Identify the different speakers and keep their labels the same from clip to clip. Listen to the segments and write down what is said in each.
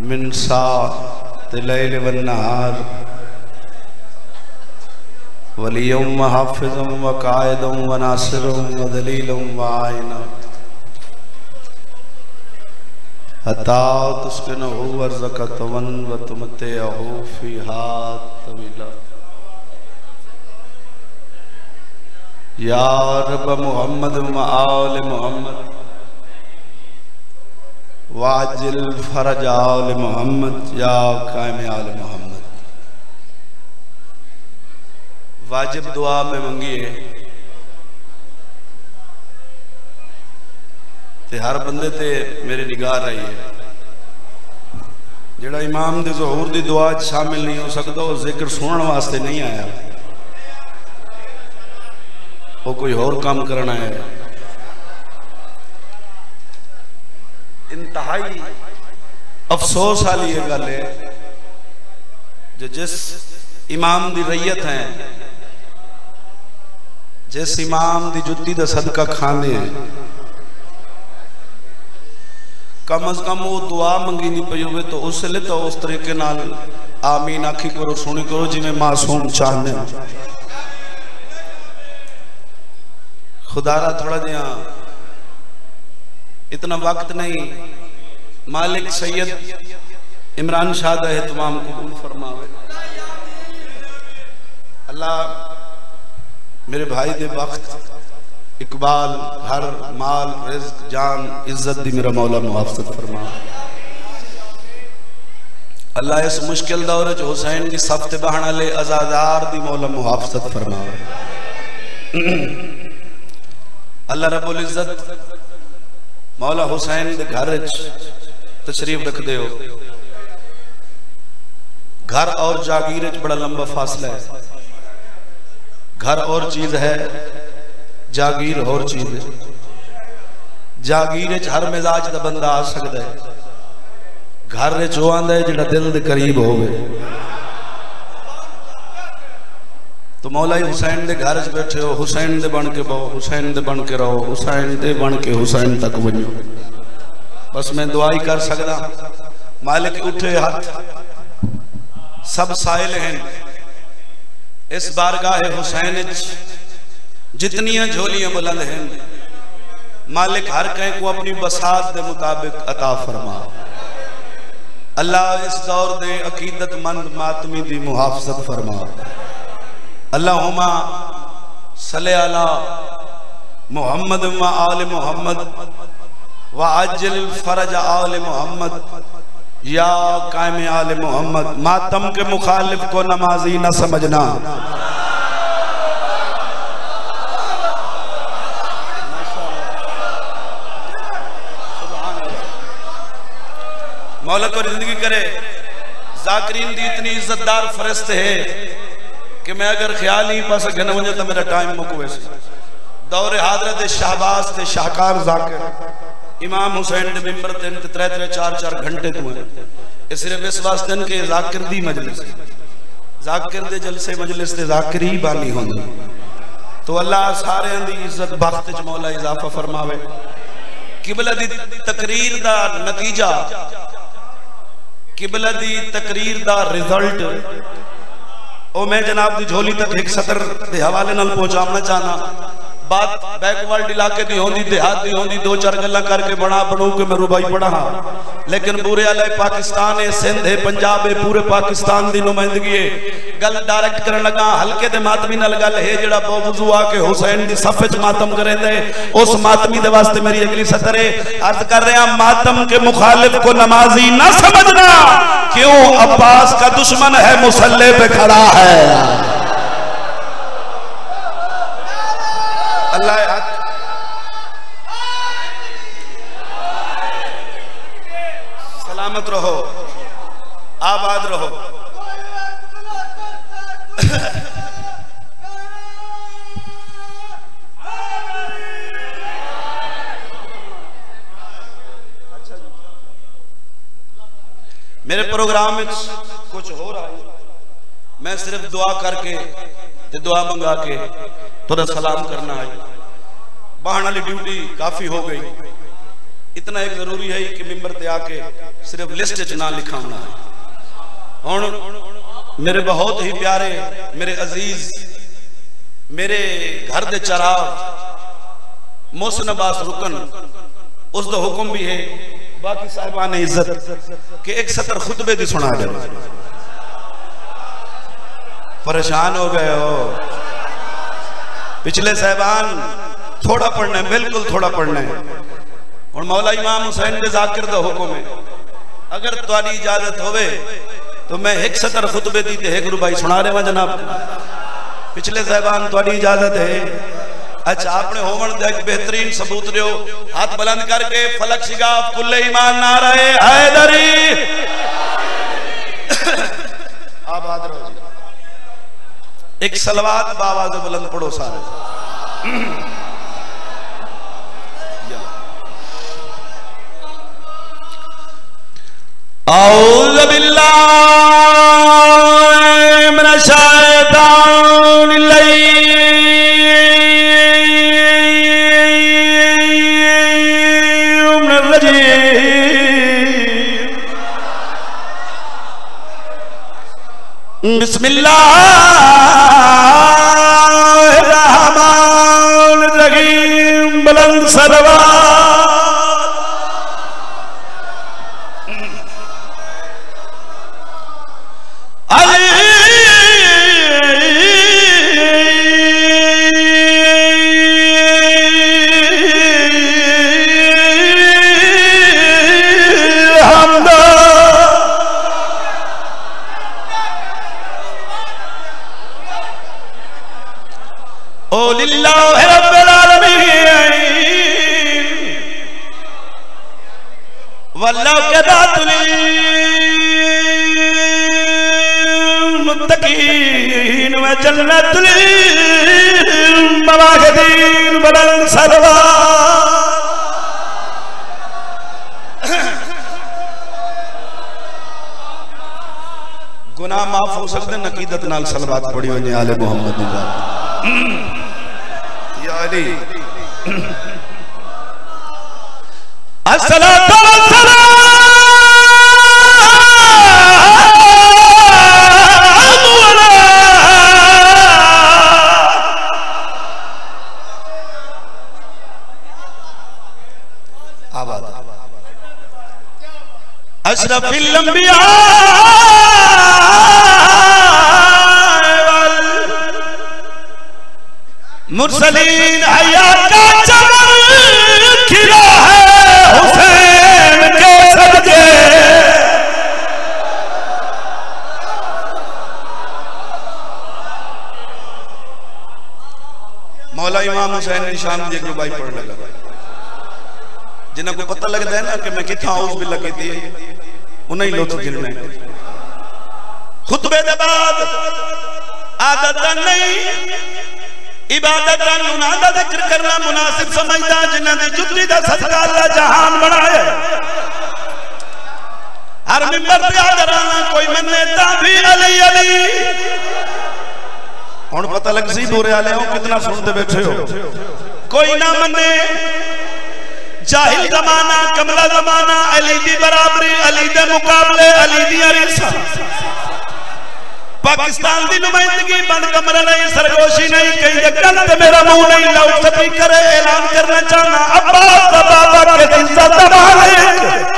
Speaker 1: मिन साअतिल लैल वन नहार वलिय्युम व हाफिज़ुम व काइदुम व नासिरुम व दलीलुम व आइना हत्ता तुस्किनुहु वर्ज़क़तवन व तुमतिअहु फ़ीहा तवीला। या रब मुहम्मद व आल मुहम्मद वाजिल फरज आल मुहम्मद या कायम आल मुहम्मद। वाजिब दुआ में मंगिए ते हर बंदे ते मेरी निगाह रही है। जेड़ा इमाम दे ज़हूर दी दुआ शामिल नहीं हो सकता वो जिक्र सुनने वास्ते नहीं आया, वो कोई और काम करना है। इंतहाई अफसोस वाली ये गल है जो जिस इमाम दी रैयत है, जिस इमाम दी जुत्ती दा सदका खाने हैं, कम अज कम वो दुआ मंगी नहीं पई होवे तो उसले तो उस तरीके नाल आमीन आखी करो, सुनी करो जिवें मासूम चाहते हैं। खुदारा थोड़ा जिहा इतना वक्त नहीं, मालिक सैयद इमरान शाह का एहतमाम कबूल फरमावे। अल्लाह मेरे भाई दे वक्त इकबाल हर माल रिज़्क जान इज्जत दी मेरा मौला मुहाफ़ज़त फरमा। अल्लाह इस मुश्किल दौर च हुसैन की सफ्त बहन वाले आज़ादार दी मौला मुहाफ़ज़त फरमावे। अल्लाह रब्बुल इज्जत मौला हुसैन के घर तशरीफ रख दे। घर और जागीर बड़ा लंबा फासला है। घर और चीज है, जागीर और चीज है। जागीर हर मिजाज का बंदा आ सकता है, घर जो आंदा है जिहड़ा दिल के करीब होवे। तो मौला हुसैन के घर च बैठे हो, हुसैन दे बन के बहो, हुसैन दे बन के रहो, हुसैन दे बन के हुसैन तक वनो। बस मैं दुआ ही कर सकदा। मालिक उठे हाथ सब साइल हैं इस बारगाह हुसैन जितनियां झोलियां बुलंद हैं, मालिक हर कहीं को अपनी बसात के मुताबिक अता फरमा। अल्लाह इस दौर दे अकीदतमंद मातमी दी मुहाफ़ज़त फरमा। अल्लाहुम्मा सल्ले अला मुहम्मद व आल मुहम्मद व अज्जिल फरज आल मुहम्मद या कायम आल मुहम्मद। मातम के मुखालिफ को नमाजी न समझना। मौला को जिंदगी करे। जाकिरीन दी इतनी इज्जतदार फरिश्त है कि मैं अगर ख्याल ही पास घन वजे तो मेरा टाइम मुक वैसे। दौरे हाजरत शाहबाज ते शाहकार जाकिर इमाम हुसैन दे मिंबर ते 3-3 4-4 घंटे तो है। सिर्फ इस वास्ते के जाकिर दी मजलिस, जाकिर दे जलसे मजलिस ते जाकिर ही बानी होंदी। तो अल्लाह सारे दी इज्जत बख्त च मौला इजाफा फरमावे। किबला दी तकरीर दा नतीजा, किबला दी तकरीर दा रिजल्ट ओ मैं जनाब दी झोली तक एक सतर के हवाले नाल पहुंचाना चाहना। बात बैकवर्ड इलाके दी होंदी, देहात दी होंदी, 2-4 गल्ला करके बना बनू के मैं रुबाई पढ़ा। लेकिन पूरे अले पाकिस्तान है, सिंध है, पंजाब है, पूरे पाकिस्तान दी नुमाइंदगी है। गल डायरेक्ट करन लगा हल्के दे मातमी नाल गल है जेड़ा बावजू आके हुसैन दी सफ च मातम करेंदे। उस मातमी दे वास्ते मेरी अगली सतर है। अर्ज कर रहा मातम के मुखालिफ को नमाजी ना समझना। क्यों? अब्बास का दुश्मन है, मुसल्ले पे खड़ा है। अल्लाह सलामत रहो, आबाद रहो। मेरे प्रोग्राम में कुछ हो रहा है, मैं सिर्फ दुआ करके ते दुआ मंगा के थोड़ा सलाम करना है। बहन वाली ड्यूटी काफी हो गई। इतना एक जरूरी है कि मिंबर ते आके सिर्फ लिस्ट च ना लिखाना है। हुण मेरे बहुत ही प्यारे, मेरे अजीज, मेरे घर दे चराग मोहसिन अब्बास रुकन, उसका हुक्म भी है, बाकी साहिबान इज्जत कि एक सतर खुतबे की सुना दे। परेशान हो गए हो? पिछले साहिबान थोड़ा पढ़ना है, बिल्कुल थोड़ा पढ़ना है। और मौला इमाम हुसैन के जाकिर का हुक्म है, अगर तुम्हारी इजाजत होवे तो मैं एक सतर खुतबे दी एक रुबाई सुना रहा जनाब। पिछले साहिबान तुम्हारी इजाजत है? अच्छा, आपने होमन का एक बेहतरीन सबूत दो, हाथ बुलंद करके फलक शिगाफ कुल्ले ईमान नारे हैदरी। आबाद रहो जी। एक सलवात बावाज़ बुलंद पढ़ो सारे। औज़ु बिल्लाहि मिनश शैतानिर रजीम। बिस्मिल्लाहिर्रहमानिर्रहीम। बुलंद सलवात। मुत्तकीन व जन्नतुल मवाहिदीन। बुलंद सलवात। गुनाह माफ हो सकते नकीदत नाल सलवात पढ़ी वने आले मोहम्मद या अली। अस्सलातु वस्सलाम अशरफिल अंबिया वल मुरसलीन। हयात का चमन खिला है हुसैन के सदके। मौला इमाम हुसैन निशान जी को भाई पढ़ लगा। जिन्हें को पता लगता है ना कि मैं कितना उस बिल्ला कहती है उन्हें लोग गिरना है। खुतबे के बाद आदत नहीं इबादत उन्हां दा जिक्र करना मुनासिब समझदा जिन्हां दी जुत्ती दा सदका अल्लाह जहान बनाए। हर मिंबर पे आदराना कोई मन्ने ता भी अली अली। हुण पता लग सी बोरे वाले हो कितना सुनते बैठे हो। कोई ना मन्ने जाहिल जमाना कमला जमाना अली दी बराबरी अली दे मुकाबले अली दी रिसा। पाकिस्तान दी नुमाइंदगी बंद कमरा नहीं सरगोशी नहीं कहीं गल ते मेरा मुंह नहीं लाउड स्पीकर ऐलान करना चाहना अब्बास बाबा के इज्जत मालिक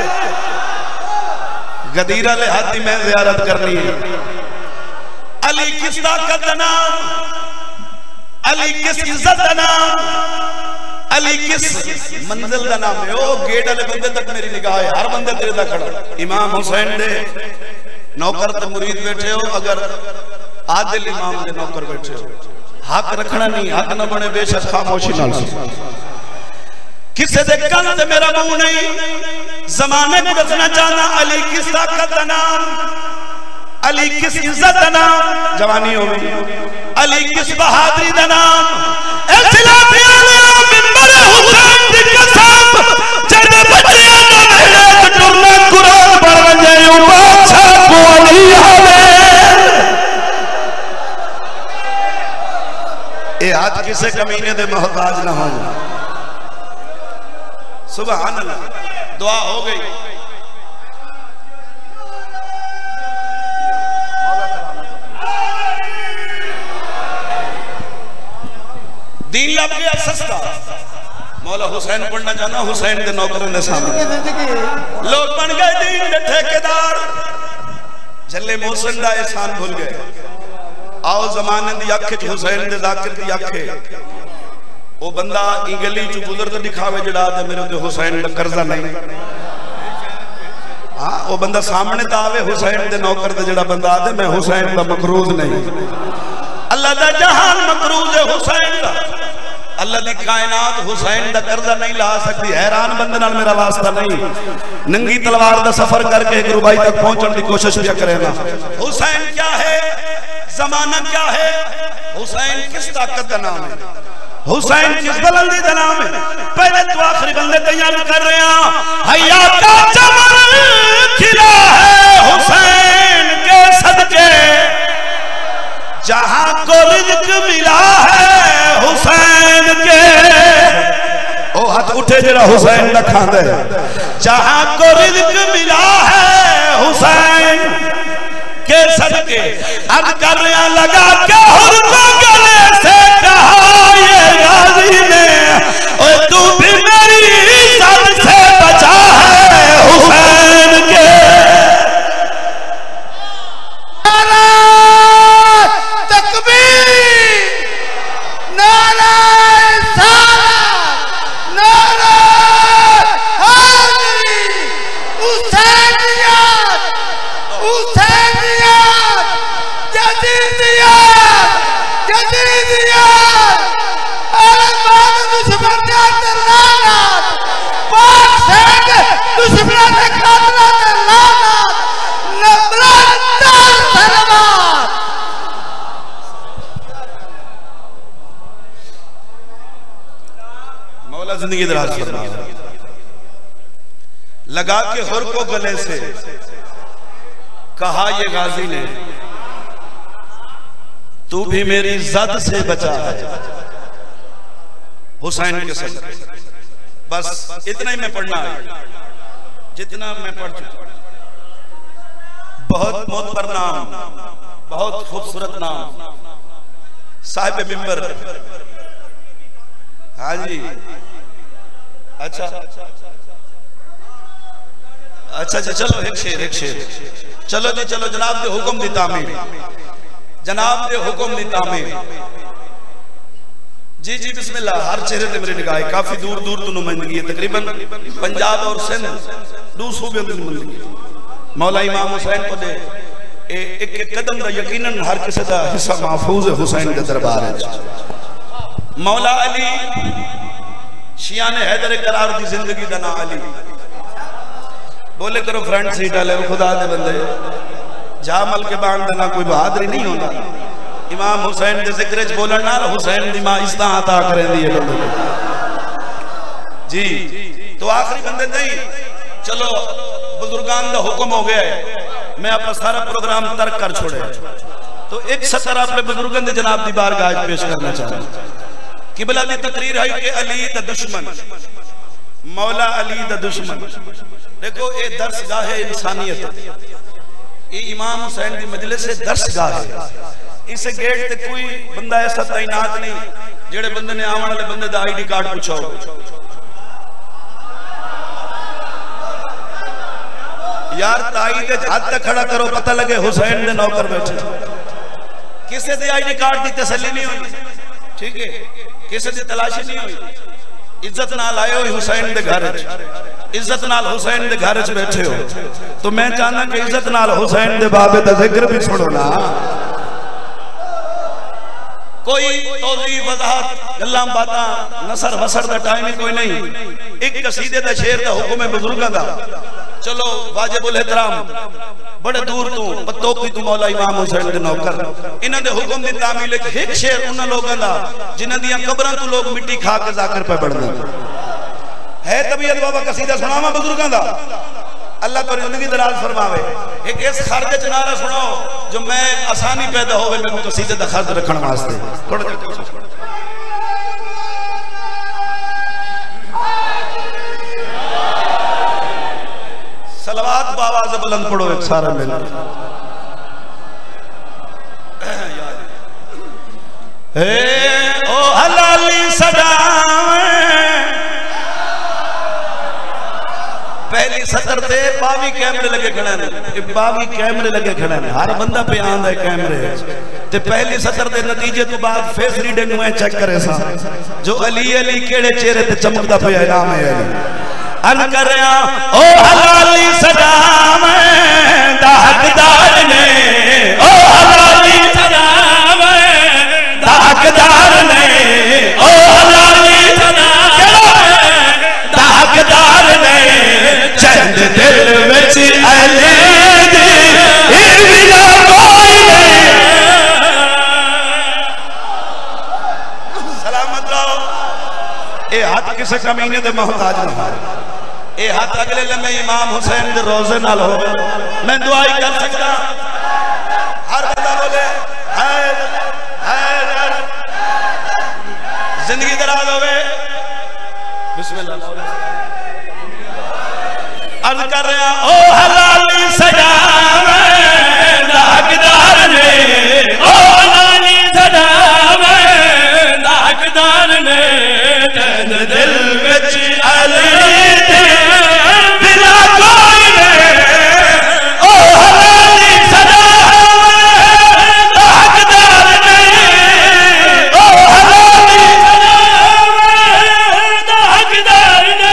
Speaker 1: गदीरा ले हाथी में ज़ियारत करनी है। अली किस ताकत का नाम, अली किस इज्जत का नाम, अली किस मंजिल का नाम है। ओ गेट वाले बंदे तक मेरी निगाह है, हर बंदे तेरे तक खड़ा। इमाम हुसैन दे नौकर ते मुरीद बैठे हो, अगर आदिल इमाम दे नौकर बैठे हो, हक रखना नहीं, हक ना बने बेशक खामोशी नाल किसे दे कल ते मेरा मुंह नहीं। जमाने को दसना चाहना अली किस ताकत का नाम, अली किस इज्जत का नाम, जवानी हो गई अली किस बहादुरी का नाम। आज किसे कमीने दे मोहताज ना हो। सुभान अल्लाह। दुआ हो गई। दीन लग गया सस्ता। मौला हुसैन पढ़ना चाहना, हुसैन के नौकरों के सामने लोग बन गए दीन के ठेकेदार। जल्ले मोहसिन दा एहसान भूल गए। आओ जमाने दी अख च हुसैन दे जाकिर दी अख है। वो बंदा ई गली च गुजरदा दिखावे जड़ा ते मेरे ते हुसैन दा कर्जा नहीं। हाँ वो बंदा सामने तो आवे हुसैन दे नौकर ते जड़ा बंदा आदे मैं हुसैन दा मकरूज नहीं। अल्लाह दा जहान मकरूज है हुसैन दा। अल्लाह दी कायनात हुसैन दा कर्जा नहीं ला सकती। हैरान बंदे नाल मेरा वास्ता नहीं। नंगी तलवार दा सफर करके एक रुबाई तक पहुंचने की कोशिश भी करेगा। हुसैन क्या है, जमाना क्या है, हुसैन किस ताकत का नाम है, हुसैन किस बुलंदी का नाम है। पहले तो आखिरी बंदे तैयार कर रहे हैं। हया का चमन खिला है हुसैन के सदके, जहां को रिज़्क मिला है हुसैन के। ओ हाथ उठे जरा हुसैन दा खांदे। जहां को रिज़्क मिला है हुसैन के सदके, अब कर लगा के हुर को गले से कहा ये गाजी ने, ओए तू भी मेरी सद से बचा है हुसैन के। जिंदगी दराज फरमा। लगा के हुर को गले से कहा ये गाजी ने, तू भी मेरी जद से बचा है हुसैन के सदके। बस इतना ही मैं पढ़ना है जितना मैं पढ़ चुका। बहुत मोहतर नाम, बहुत खूबसूरत नाम, साहिब मिंबर। हाँ जी अच्छा अच्छा जी चलो एक शेर एक शेर। चलो जी चलो। जनाब दे हुक्म दी तामीर, जनाब दे हुक्म दी तामीर। जी जी बिस्मिल्लाह। हर चेहरे ते मेरी निगाह है। काफी दूर दूर तो नुमाइंदगी है, तकरीबन पंजाब और सिंध दो सूबे की नुमाइंदगी। मौला इमाम हुसैन को दे एक एक कदम दा यकीनन हर किसी दा हिस्सा महफूज है हुसैन के दरबार है। मौला अली शियान हैदर करार दी जिंदगी दा नाम अली। बोले करो फ्रंट सीट वाले खुदा दे बंदे, जामल के बाण देना कोई बहादुरी नहीं होता। इमाम हुसैन के जिक्र च बोलन नाल हुसैन दी मां इस्ता अता करेंदी है बंदे जी। तो आखिरी बंदे नहीं। चलो बुजुर्गान दा हुक्म हो गया है, मैं अपना सारा प्रोग्राम तर्क कर छोड़े। तो एक सतर अपने बुजुर्गन दे जनाब दी बारगाह पेश करना चाहता। किबला दी तकरीर है कि अली दा दुश्मन, मौला अली दा दुश्मन। देखो ये दर्सगाह है इंसानियत। ये इमाम हुसैन दी मजलिस से दर्सगाह है। इस गेट ते कोई बंदा ऐसा तैनात नहीं जेड़े बंदे ने आने वाले बंदे दा आईडी कार्ड पूछो। यार ताई दे हाथ तक खड़ा करो, पता लगे हुसैन दे नौकर बैठे। किसी दे आईडी कार्ड की तसल्ली नहीं हुई, ठीक है, किसी की तलाशी नहीं हुई। इज्जत नाल आए हो हुसैन दे घर, इज्जत नाल हुसैन दे घर च बैठे हो। तो मैं चाहना कि इज्जत नाल हुसैन दे बाबे दा जिक्र भी सुनो ना। कोई तौज़ीह वज़ाहत गल्लां बातां नसर वसर दा टाइम ही कोई नहीं। एक कसीदे दा शेर दा हुक्म है बुजुर्गां दा। चलो वाजिबुल एहतराम बड़े दूर तू पतोकी तू मौला इमाम हुसैन दे नौकर, इन्हां दे हुक्म दी तामील एक शेर उन्हां लोगां दा जिन्हां दियां कब्रां तू लोग मिट्टी खा के जाकर पे बढ़दे है। तबीयत बाबा कसीदा सुनावा बुजुर्गां दा, अल्लाह पर जिंदगी दराज फरमावे। एक इस खर्च च नारा सुनाओ जो मैं आसानी पैदा होवे मेरे को कसीदे दा खर्च रखण वास्ते। सलवात बावाज़ बुलंद पढ़ो एक सारा मिल ओ हलाली सदावे पहली सतर ते 22 कैमरे लगे खड़े ने 22 कैमरे लगे खड़े ने हर बंदा पे आंदा है कैमरे ते पहली सतर दे नतीजे तो बाद फेस रीडिंग में चेक करे सा जो अली अली केड़े चेहरे ते चमकदा पिया नाम है अली अन करया ओ हलाली सदावे दा हकदार ने ओ हलाली सदावे दा हकदार ने ओ हलाली सदावे दा हकदार ने चंद दिल विच अली दी बिना कोई नहीं सलामत रहो ए हाथ किसे कमीने दे मोहताज ना ए हाथ अगले लम्हे इमाम हुसैन दे रोजे नाल होवे मैं दुआई कर सकदा हर बंदा बोले हैदर जिंदगी दराज होवे बिस्मिल्लाह अर्ज कर रहा ओ हलाली सजावे दागदार ने ओ हलाली सजावे दागदार ने चंद दिल विच अली दे बिना कोई ने ओ हलाली सजावे दागदार ने ओ हलाली सजावे दागदार ने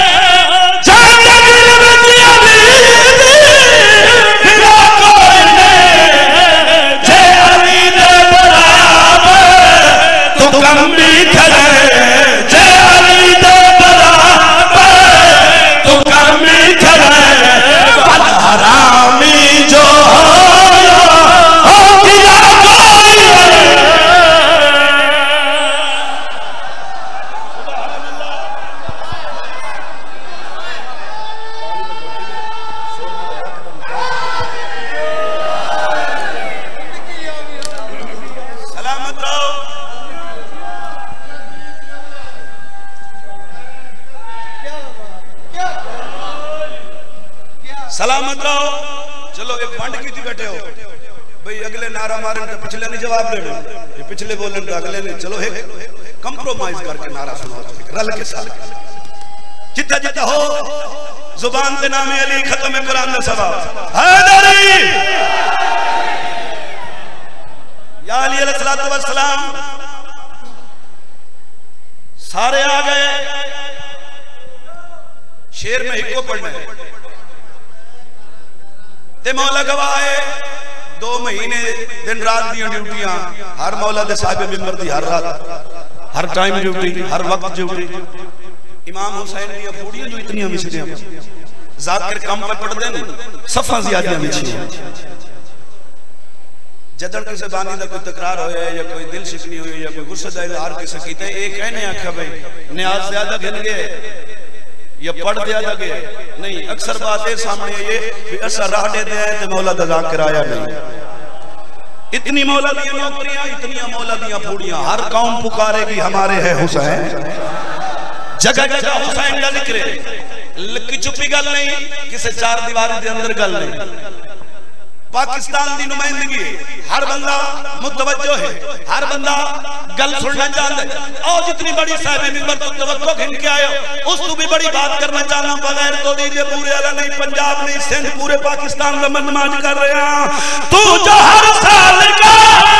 Speaker 1: सलामत रहो चलो एक फंड की बैठे हो भाई अगले नारा मारे तो पिछले नहीं जवाब देना ये पिछले बोले तो अगले नहीं चलो एक कंप्रोमाइज करके नारा सुनाओ रल के साथ जितना जितना हो जुबान से नाम अली खत्म कुरान का सवाब हैदरी या अली अलैहिस्सलातु वस्सलाम सारे आ गए शेर में हिक्को पढ़ना है ते मौला गवाए 2 महीने दिन रात दी ड्यूटियां हर मौला दे साहिब मिंबर दी हर रात हर टाइम ड्यूटी हर वक्त ड्यूटी इमाम हुसैन दी फूड़ियां जो इतनी विछदियां जाकिर कम पर पढ़दे ने सफा ज्यादा विछियां जदन किसी बानी दा कोई तकरार होया या कोई दिल शिकनी हुई या कोई गुस्से दा इजहार किसे कीते ए कहने आखा भाई न्याज ज्यादा गिन गए या पढ़ दिया लगे नहीं अक्सर बात है सामने ये भी ऐसा राह दे दे ते मौला दा जाकिर आया नहीं इतनी मौला दी नौकरियां इतनी मौला दी फूड़ियां हर कौम पुकारेगी हमारे है हुसैन जगह जगह हुसैन का जिक्र है लकी चुप्पी गल नहीं किसी चार दीवारी दे अंदर गल नहीं पाकिस्तान की नुमाइंदगी हर बंदा मुतवज्जो है हर बंदा गल सुनना चाहता है और जितनी बड़ी साहिब मिंबर तो तवक्को घिन के आयो उस तो भी बड़ी बात करना चाहना बगैर तो दीजिए पूरे वाला नहीं पंजाब नहीं सिंध पूरे पाकिस्तान का नमाज कर रहे हैं तू जो हर साल का